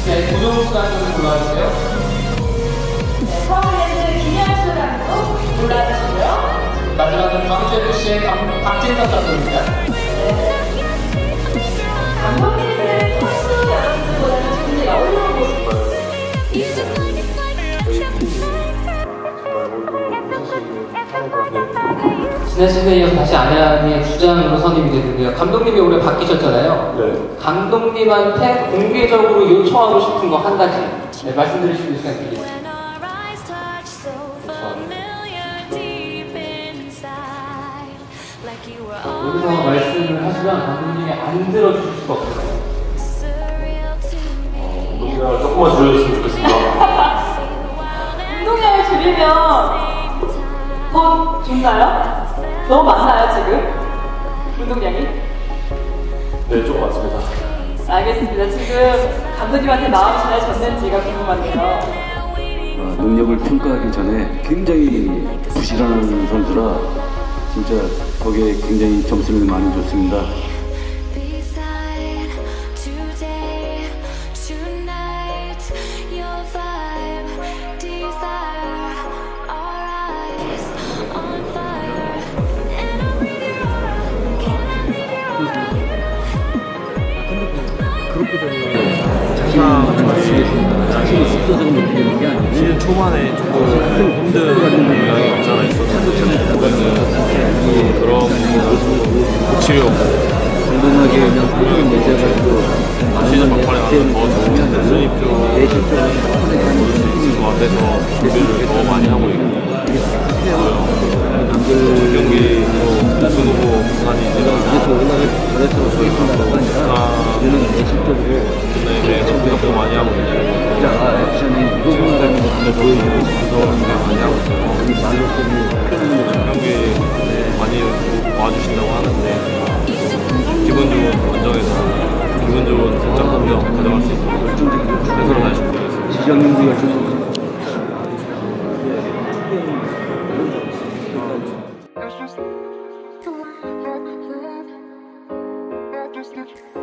네, 고정 수단 좀 골라주세요. 네, 서울랜드 김현수 감독 골라주시고요. 마지막은 다음 주 FC의 박진섭 감독입니다. 감독님은 선수 여러분들보다는 조금 더 여유로운 모습. 지난 시즌에 이어서 다시 안양의 주장으로 선임이 됐는데요. 감독님이 올해 바뀌셨잖아요. 네. 감독님한테 공개적으로 요청하고 싶은 거 한 가지 말씀드릴 수 있는 시간 드리겠습니다. 여기서 말씀을 하시면 감독님이 안 들어주실 수가 없어요. 운동량을 조금만 줄여줬으면 좋겠습니다. 운동량을 줄이면 더 좋나요? 너무 많나요 지금? 운동량이? 네, 조금 많습니다. 알겠습니다. 지금 감독님한테 마음이 전해졌는지가 궁금한데요. 능력을 평가하기 전에 굉장히 부실한 선수라 진짜 거기에 굉장히 점수를 많이 줬습니다. 자신이 습도적으로 느끼는 게 아니고 시즌 초반에 조금 힘든 모양이 없잖아 있었는데 올해는 그런 모습으로 고치려고 건강하게 그냥 꾸준히 내세워가지고 시즌 막판에 가서 더 좋은 순위표 있을 것 같아서 준비를 더 많이 하고 있고 경기도 우승 후보 부산이 그래서 올라갈 그래서 소개팅다라고 아니라 우리는 내실적으로 네, 생각도 많이 하고 있고 자 액션이 누구나라는 것을 보여주고 싶어서 많이 하고 있어요. 말로 쓰는 경기 많이 와주신다고 하는데 기분 좋은 원정에서 기분 좋은 승점 3점 가져갈 수 있도록 최선을 다해 준비하겠습니다. 지정님도 열심히 It's just